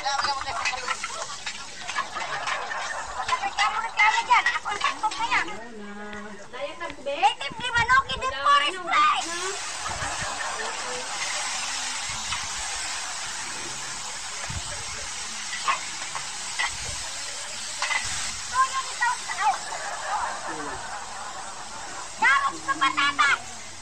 Magkano dyan? Ako ang takot na yan. Native Limanoki de Forest Place. Toyo ni Taos Tao. Garap sa patatas.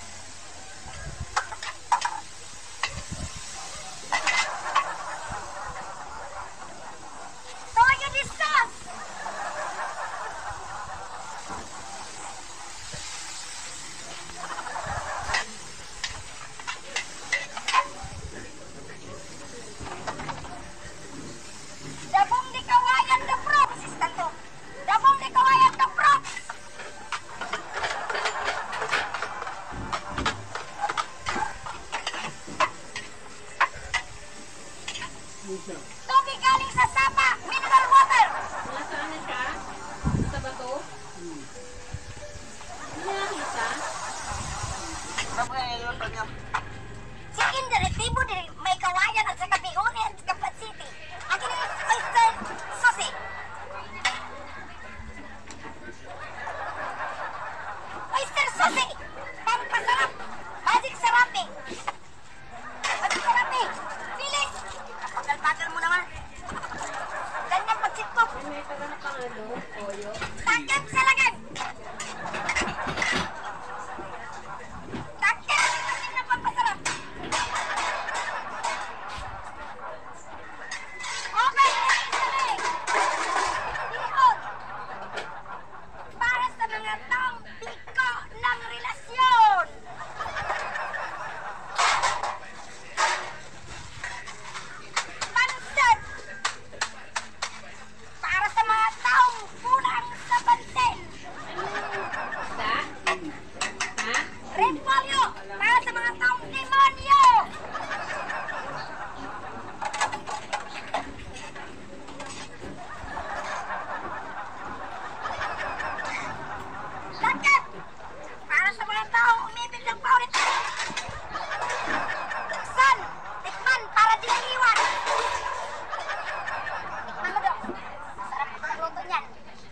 Toyo ni sauce. Dabong di kawayan the props. Tanto. Dabong di kawayan the props. Tubig galing sa sapa. Mineral water. Nasaan na siya? Sa bato? Hindi nakita? Chicken directivo di may kawayan at saka bihon at saka pansiti. Ang kini oyster sauce. Oyster sauce. Pampasarap. Magic sarape. Magic sarape. Felix. Pagal-pagal mo naman. Ganyan pagsitkop. May taga na pang ano? Toyo? Takip sa lagay. Takip. Kasi na pampasarap. Okay, sabi. Ihon. Para sa mga taong biko ng relasyon. Pansit. Para sa mga taong kulang sa pansin. Da? Ha? Red polio. Para sa mga taong demonyo. Lakad. Para sa mga taong umibig ng paulit. San. Tikman para di naiwan. Ano daw? Masarap ang pagluto niyan.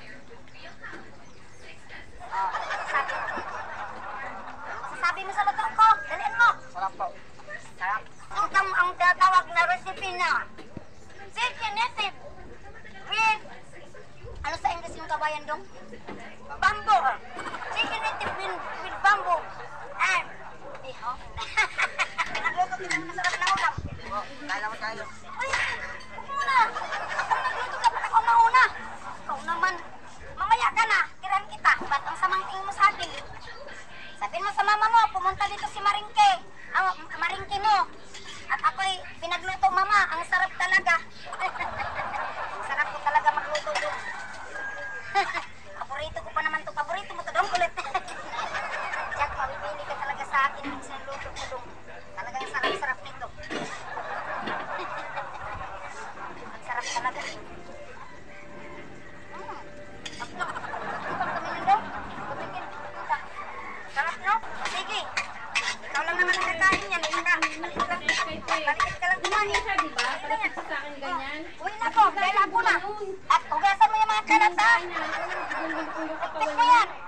Oh, sabi. Sasabi mo sa luto ko. Dalian mo. Sarap po. Sarap. Ang tatawag na recipe na chicken native with ano sa English yung kabayan dong? Bamboo. Chicken native with bamboo. And bihon. Pinagluto ko ng masarap na ulam. Kaya mo tayo. Uy, huwag muna. Ako nagluto dapat ako mauna. Ikaw naman. Mamaya ka na. Tiran kita. Ba't ang samang tingin mo sa akin? Sabihin mo sa mama mo, pumunta dito si Marengke. Ang Marengke mo. At ako'y pinagluto mama. Ang sarap talaga. Sarap ko talaga magluto doon. Paborito ko pa naman to. Paborito mo to doon kulit. Jack, mabibili ka talaga sa akin. Minsan luto ko doon. Talagang sarap-sarap nito. Ang sarap talaga. Tatlo. Ibang kami nandun. Tumigil. Sarap, no? Sige. Ikaw lang naman ang kakain yan. Balikin ka lang kumain. Siya, di ba? Palapit sa akin ganyan. Uwi na po. Dahil ako na. At hugasan mo yung mga kalat, ha? Ay, na. Siguro magpulo ka pa Tek mo yan.